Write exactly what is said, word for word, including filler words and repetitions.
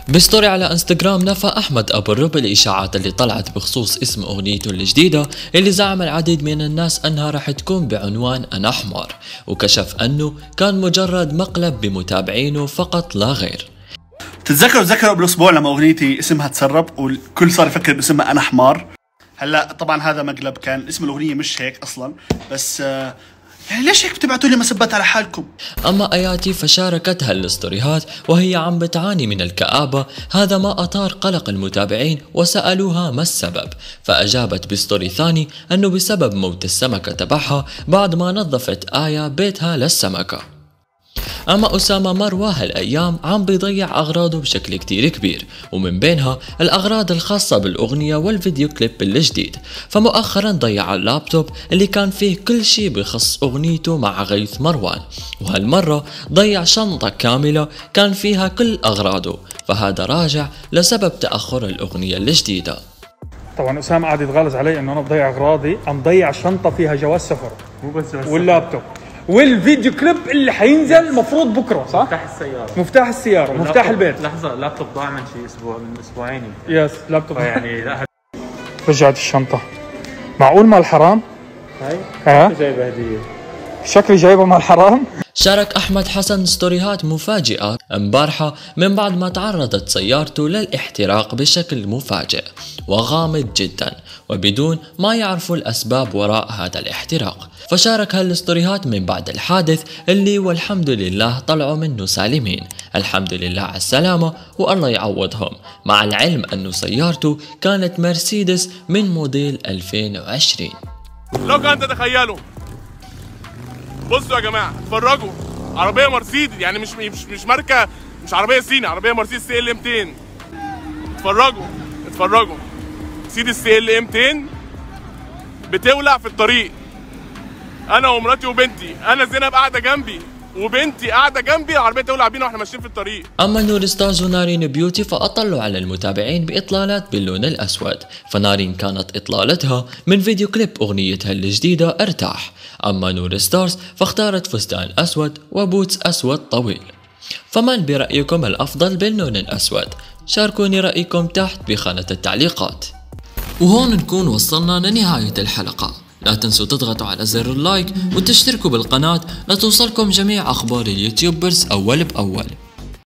بستوري على انستغرام نفى احمد ابو الرب الاشاعات اللي طلعت بخصوص اسم اغنيته الجديدة اللي زعم العديد من الناس انها رح تكون بعنوان انا حمار، وكشف انه كان مجرد مقلب بمتابعينه فقط لا غير. تتذكروا تذكروا قبل اسبوع لما اغنيتي اسمها تسرب والكل صار يفكر باسمها انا حمار؟ هلا طبعا هذا مقلب، كان اسم الاغنيه مش هيك اصلا، بس آه يعني ليش هيك بتبعتوا لي مسبات على حالكم؟ اما اياتي فشاركت هالستوريهات وهي عم بتعاني من الكآبة، هذا ما اثار قلق المتابعين وسألوها ما السبب، فاجابت بستوري ثاني انه بسبب موت السمكة تبعها بعد ما نظفت آية بيتها للسمكة. اما اسامة مروة هالايام عم بيضيع اغراضه بشكل كتير كبير، ومن بينها الاغراض الخاصة بالاغنية والفيديو كليب الجديد، فمؤخرا ضيع اللابتوب اللي كان فيه كل شي بخص اغنيته مع غيث مروان، وهالمرة ضيع شنطة كاملة كان فيها كل اغراضه، فهذا راجع لسبب تأخر الاغنية الجديدة. طبعا اسامة قاعد يتغلظ علي انه انا بضيع اغراضي، عم ضيع شنطة فيها جواز سفر مو بس واللابتوب والفيديو كليب اللي حينزل مفروض بكره، صح؟ مفتاح السيارة مفتاح السيارة ومفتاح البيت. لحظة، اللابتوب ضاع من شيء اسبوع من اسبوعين يس لابتوب يعني لا رجعت الشنطة. معقول مال حرام؟ هاي ها؟ جايبة هدية، شكلي جايبه مال حرام. شارك أحمد حسن ستوريات مفاجئة امبارحة من بعد ما تعرضت سيارته للاحتراق بشكل مفاجئ وغامض جدا وبدون ما يعرفوا الأسباب وراء هذا الاحتراق، فشارك هالستوريات من بعد الحادث اللي والحمد لله طلعوا منه سالمين، الحمد لله على السلامة والله يعوضهم، مع العلم أنه سيارته كانت مرسيدس من موديل ألفين وعشرين. لو كان تتخيلوا، بصوا يا جماعه اتفرجوا، عربيه مرسيدس، يعني مش مش مش ماركه، مش عربيه صيني، عربيه مرسيدس سي ال مئتين. اتفرجوا اتفرجوا مرسيدس سي ال مئتين بتولع في الطريق، انا ومراتي وبنتي، انا زينب قاعده جنبي وبنتي قاعده جنبي، العربيه تولع بينا واحنا ماشيين في الطريق. اما نور ستارز ونارين بيوتي فاطلوا على المتابعين باطلالات باللون الاسود، فنارين كانت اطلالتها من فيديو كليب اغنيتها الجديده ارتاح، اما نور ستارز فاختارت فستان اسود وبوتس اسود طويل. فمن برايكم الافضل باللون الاسود؟ شاركوني رايكم تحت بخانه التعليقات. وهون نكون وصلنا لنهايه الحلقه، لا تنسوا تضغطوا على زر اللايك وتشتركوا بالقناة لتوصلكم جميع أخبار اليوتيوبرز أول بأول.